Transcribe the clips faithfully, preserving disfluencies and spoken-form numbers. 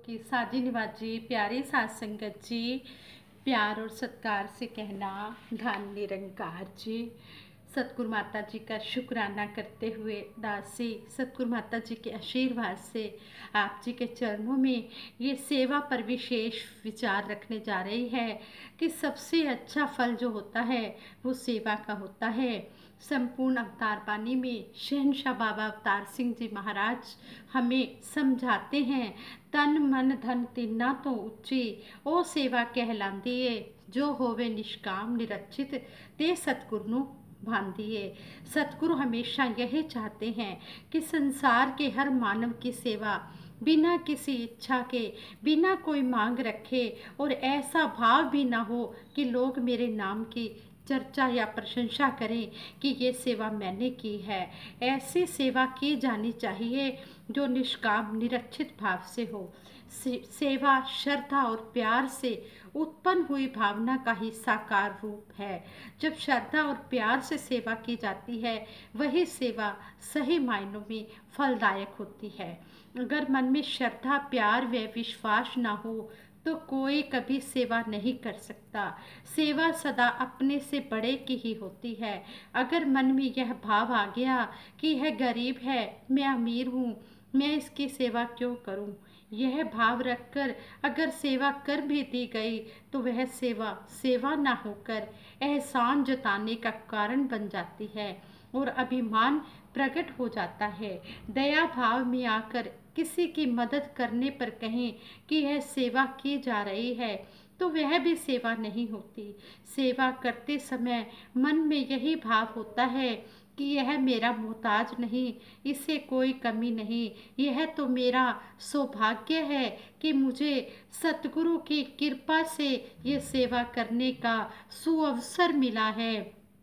कि साजी निवाज जी, प्यारी साध संगत जी, प्यार और सत्कार से कहना धन निरंकार जी। सतगुरु माता जी का शुक्राना करते हुए दासी सतगुरु माता जी के आशीर्वाद से आप जी के चरणों में ये सेवा पर विशेष विचार रखने जा रही है कि सबसे अच्छा फल जो होता है वो सेवा का होता है। संपूर्ण अवतार बानी में शहंशाह बाबा अवतार सिंह जी महाराज हमें समझाते हैं, तन मन धन तिन्ना तो उच्ची ओ सेवा कहलांदी है, जो होवे निष्काम निरचित ते सतगुरु नु भांदी है। सतगुरु हमेशा यही चाहते हैं कि संसार के हर मानव की सेवा बिना किसी इच्छा के, बिना कोई मांग रखे, और ऐसा भाव भी ना हो कि लोग मेरे नाम की चर्चा या प्रशंसा करें कि ये सेवा मैंने की है। ऐसी सेवा की जानी चाहिए जो निष्काम निरक्षित भाव से हो। से, सेवा श्रद्धा और प्यार से उत्पन्न हुई भावना का ही साकार रूप है। जब श्रद्धा और प्यार से सेवा की जाती है वही सेवा सही मायनों में फलदायक होती है। अगर मन में श्रद्धा प्यार व विश्वास ना हो तो कोई कभी सेवा नहीं कर सकता। सेवा सदा अपने से बड़े की ही होती है। अगर मन में यह भाव आ गया कि यह गरीब है, मैं अमीर हूँ, मैं इसकी सेवा क्यों करूँ, यह भाव रखकर अगर सेवा कर भी दी गई तो वह सेवा सेवा ना होकर एहसान जताने का कारण बन जाती है और अभिमान प्रकट हो जाता है। दया भाव में आकर किसी की मदद करने पर कहें कि यह सेवा की जा रही है तो वह भी सेवा नहीं होती। सेवा करते समय मन में यही भाव होता है कि यह मेरा मोहताज नहीं, इसे कोई कमी नहीं, यह तो मेरा सौभाग्य है कि मुझे सतगुरु की कृपा से ये सेवा करने का सुअवसर मिला है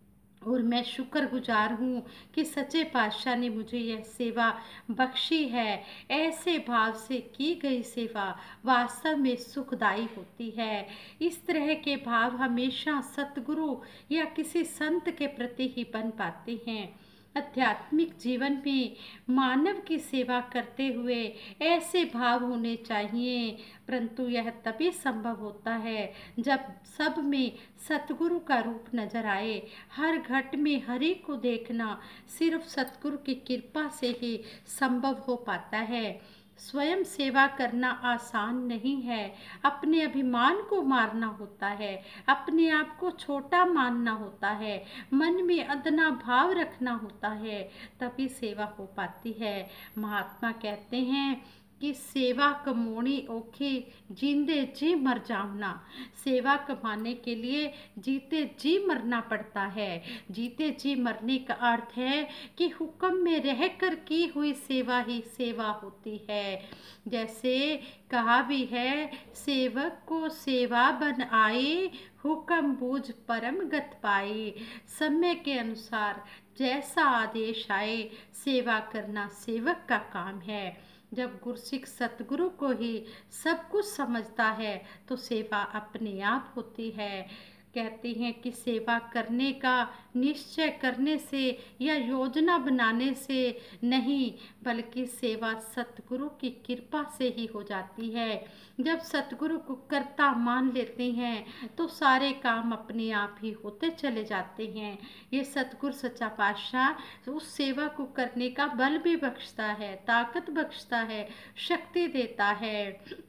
और मैं शुक्रगुजार हूँ कि सच्चे पातशाह ने मुझे यह सेवा बख्शी है। ऐसे भाव से की गई सेवा वास्तव में सुखदायी होती है। इस तरह के भाव हमेशा सतगुरु या किसी संत के प्रति ही बन पाते हैं। आध्यात्मिक जीवन में मानव की सेवा करते हुए ऐसे भाव होने चाहिए, परंतु यह तभी संभव होता है जब सब में सतगुरु का रूप नजर आए। हर घट में हरि को देखना सिर्फ सतगुरु की कृपा से ही संभव हो पाता है। स्वयं सेवा करना आसान नहीं है, अपने अभिमान को मारना होता है, अपने आप को छोटा मानना होता है, मन में अदना भाव रखना होता है, तभी सेवा हो पाती है। महात्मा कहते हैं कि सेवा कमानी औखी, जींदे जी मर जावना। सेवा कमाने के लिए जीते जी मरना पड़ता है। जीते जी मरने का अर्थ है कि हुक्म में रहकर की हुई सेवा ही सेवा होती है। जैसे कहा भी है, सेवक को सेवा बन आए, हुक्म बूझ परम गत पाए। समय के अनुसार जैसा आदेश आए, सेवा करना सेवक का काम है। जब गुरसिख सतगुरु को ही सब कुछ समझता है तो सेवा अपने आप होती है। कहते हैं कि सेवा करने का निश्चय करने से या योजना बनाने से नहीं, बल्कि सेवा सतगुरु की कृपा से ही हो जाती है। जब सतगुरु को कर्ता मान लेते हैं तो सारे काम अपने आप ही होते चले जाते हैं। ये सतगुरु सच्चा पातशाह उस सेवा को करने का बल भी बख्शता है, ताकत बख्शता है, शक्ति देता है।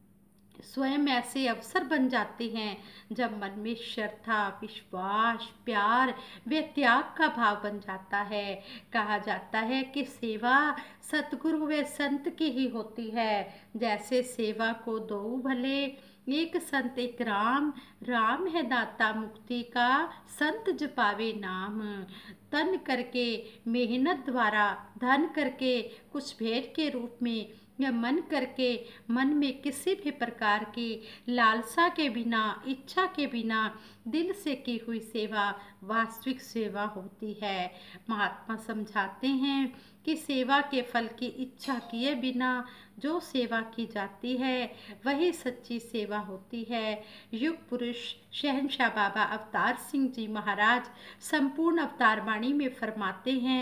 स्वयं ऐसे अवसर बन जाते हैं जब मन में श्रद्धा विश्वास प्यार व त्याग का भाव बन जाता है। कहा जाता है कि सेवा सतगुरु व संत की ही होती है। जैसे सेवा को दो भले, एक संत एक राम, राम है दाता मुक्ति का, संत जपावे नाम। तन करके मेहनत द्वारा, धन करके कुछ भेंट के रूप में, या मन करके मन में किसी भी प्रकार की लालसा के बिना, इच्छा के बिना दिल से की हुई सेवा वास्तविक सेवा होती है। महात्मा समझाते हैं कि सेवा के फल की इच्छा किए बिना जो सेवा की जाती है वही सच्ची सेवा होती है। युग पुरुष शहंशाह बाबा अवतार सिंह जी महाराज संपूर्ण अवतार वाणी में फरमाते हैं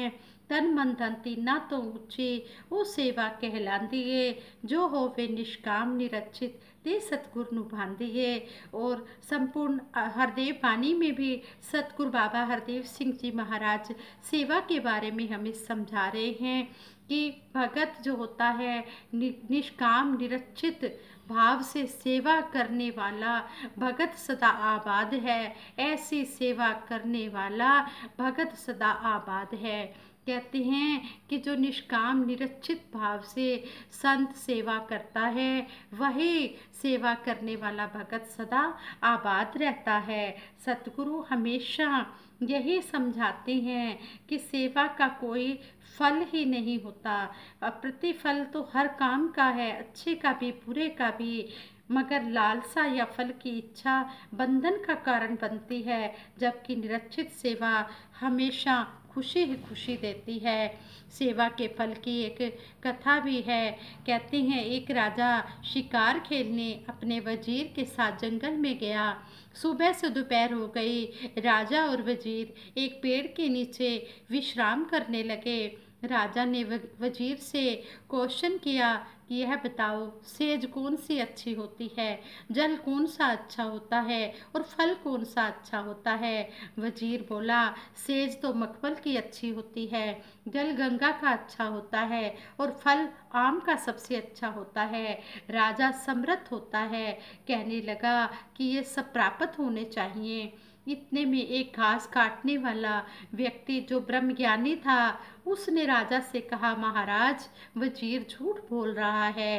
तन मन धन तीना तो ऊंचे वो सेवा कहलांदी है। जो हो वे निष्काम निरचित ते सतगुरु नुभांदी है। और संपूर्ण हरदेव वाणी में भी सतगुरु बाबा हरदेव सिंह जी महाराज सेवा के बारे में हमें समझा रहे हैं कि भगत जो होता है निष्काम निरचित भाव से सेवा करने वाला भगत सदा आबाद है। ऐसी सेवा करने वाला भगत सदा आबाद है। कहते हैं कि जो निष्काम निरचित भाव से संत सेवा करता है वही सेवा करने वाला भगत सदा आबाद रहता है। सतगुरु हमेशा यही समझाते हैं कि सेवा का कोई फल ही नहीं होता। प्रतिफल तो हर काम का है, अच्छे का भी बुरे का भी, मगर लालसा या फल की इच्छा बंधन का कारण बनती है, जबकि निरचित सेवा हमेशा खुशी ही खुशी देती है। सेवा के फल की एक कथा भी है। कहते हैं एक राजा शिकार खेलने अपने वजीर के साथ जंगल में गया। सुबह से दोपहर हो गई। राजा और वजीर एक पेड़ के नीचे विश्राम करने लगे। राजा ने वजीर से क्वेश्चन किया कि यह बताओ सेज कौन सी अच्छी होती है, जल कौन सा अच्छा होता है और फल कौन सा अच्छा होता है। वजीर बोला सेज तो मखमल की अच्छी होती है, जल गंगा का अच्छा होता है और फल आम का सबसे अच्छा होता है। राजा समृद्ध होता है, कहने लगा कि ये सब प्राप्त होने चाहिए। इतने में एक घास काटने वाला व्यक्ति जो ब्रह्मज्ञानी था उसने राजा से कहा महाराज वजीर झूठ बोल रहा है।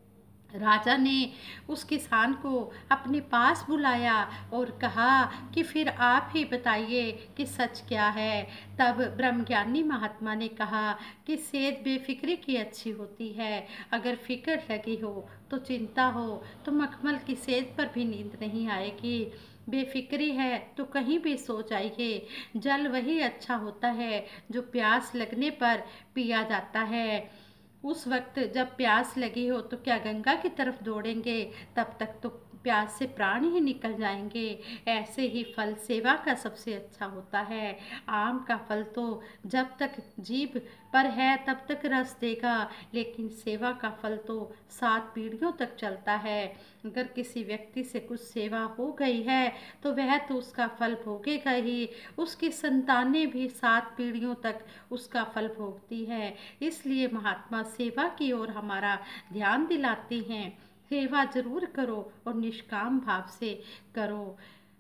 राजा ने उस किसान को अपने पास बुलाया और कहा कि फिर आप ही बताइए कि सच क्या है। तब ब्रह्मज्ञानी महात्मा ने कहा कि सेज बेफिक्री की अच्छी होती है, अगर फिक्र लगी हो तो चिंता हो तो मखमल की सेज पर भी नींद नहीं आएगी। बेफिक्री है तो कहीं भी सो जाइए। जल वही अच्छा होता है जो प्यास लगने पर पिया जाता है। उस वक्त जब प्यास लगी हो तो क्या गंगा की तरफ दौड़ेंगे, तब तक तो प्यास से प्राण ही निकल जाएंगे। ऐसे ही फल सेवा का सबसे अच्छा होता है। आम का फल तो जब तक जीभ पर है तब तक रस देगा, लेकिन सेवा का फल तो सात पीढ़ियों तक चलता है। अगर किसी व्यक्ति से कुछ सेवा हो गई है तो वह तो उसका फल भोगेगा ही, उसकी संतानें भी सात पीढ़ियों तक उसका फल भोगती है। इसलिए महात्मा सेवा की ओर हमारा ध्यान दिलाते हैं। सेवा जरूर करो और निष्काम भाव से करो।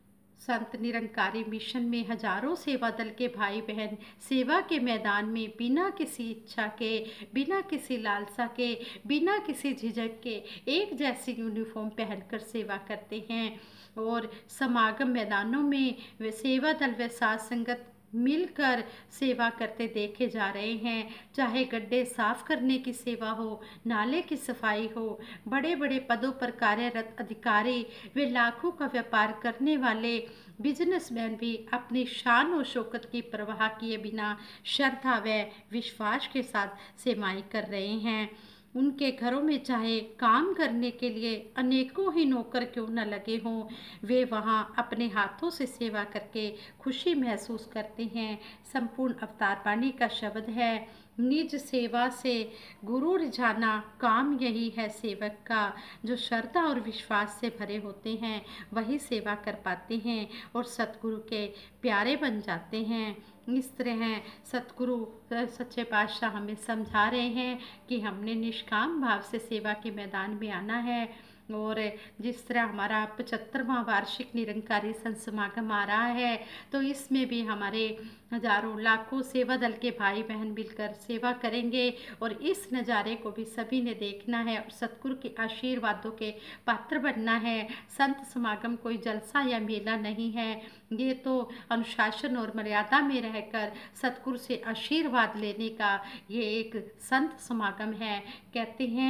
संत निरंकारी मिशन में हजारों सेवा दल के भाई बहन सेवा के मैदान में बिना किसी इच्छा के, बिना किसी लालसा के, बिना किसी झिझक के एक जैसी यूनिफॉर्म पहनकर सेवा करते हैं। और समागम मैदानों में वे सेवा दल व साध संगत मिलकर सेवा करते देखे जा रहे हैं। चाहे गड्ढे साफ करने की सेवा हो, नाले की सफाई हो, बड़े बड़े पदों पर कार्यरत अधिकारी वे लाखों का व्यापार करने वाले बिजनेसमैन भी अपनी शान और शौकत की परवाह किए बिना श्रद्धा व विश्वास के साथ सेवाएं कर रहे हैं। उनके घरों में चाहे काम करने के लिए अनेकों ही नौकर क्यों न लगे हों, वे वहाँ अपने हाथों से सेवा करके खुशी महसूस करते हैं। संपूर्ण अवतार वाणी का शब्द है निज सेवा से गुरु रिझाना काम यही है सेवक का। जो श्रद्धा और विश्वास से भरे होते हैं वही सेवा कर पाते हैं और सतगुरु के प्यारे बन जाते हैं। इस तरह सतगुरु सच्चे पातशाह हमें समझा रहे हैं कि हमने निष्काम भाव से सेवा के मैदान में आना है। और जिस तरह हमारा पचहत्तरवां वार्षिक निरंकारी संत समागम आ रहा है तो इसमें भी हमारे हजारों लाखों सेवा दल के भाई बहन मिलकर सेवा करेंगे और इस नज़ारे को भी सभी ने देखना है और सतगुरु के आशीर्वादों के पात्र बनना है। संत समागम कोई जलसा या मेला नहीं है, ये तो अनुशासन और मर्यादा में रहकर सतगुरु से आशीर्वाद लेने का ये एक संत समागम है। कहते हैं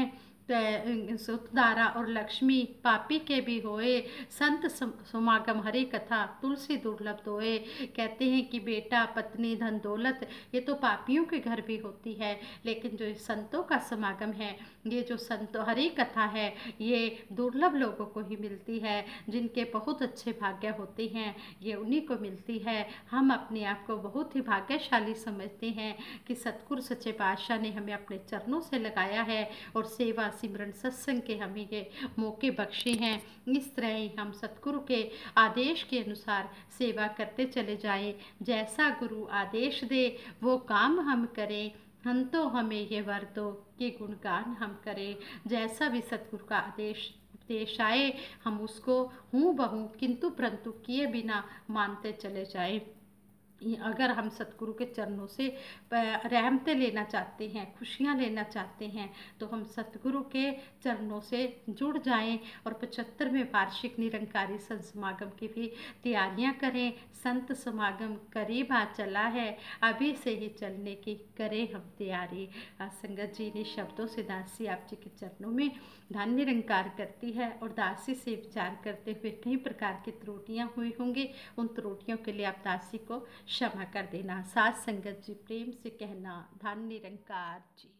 सुतदारा और लक्ष्मी पापी के भी होए, संत समागम हरि कथा तुलसी दुर्लभ दोए। कहते हैं कि बेटा पत्नी धन दौलत ये तो पापियों के घर भी होती है, लेकिन जो संतों का समागम है, ये जो संतों हरि कथा है, ये दुर्लभ लोगों को ही मिलती है। जिनके बहुत अच्छे भाग्य होते हैं ये उन्हीं को मिलती है। हम अपने आप को बहुत ही भाग्यशाली समझते हैं कि सतगुरु सच्चे पातशाह ने हमें अपने चरणों से लगाया है और सेवा सिमरन सत्संग के हमें ये मौके बख्शे हैं। इस तरह ही हम सतगुरु के आदेश के अनुसार सेवा करते चले जाएं। जैसा गुरु आदेश दे वो काम हम करें। हम तो हमें ये वर दो कि गुणगान हम करें। जैसा भी सतगुरु का आदेश उपदेश आए हम उसको हूँ बहू किंतु परंतु किए बिना मानते चले जाएं। अगर हम सतगुरु के चरणों से रहमतें लेना चाहते हैं, खुशियाँ लेना चाहते हैं, तो हम सतगुरु के चरणों से जुड़ जाएं और पचहत्तरवें वार्षिक निरंकारी संत समागम की भी तैयारियां करें। संत समागम करीब आ चला है, अभी से ही चलने की करें हम तैयारी। संगत जी ने शब्दों से दासी आप जी के चरणों में धन निरंकार करती है और दासी से विचार करते हुए कई प्रकार की त्रुटियां हुई होंगी। उन त्रुटियों के लिए आप दासी को क्षमा कर देना। साथ संगत जी प्रेम से कहना धन निरंकार जी।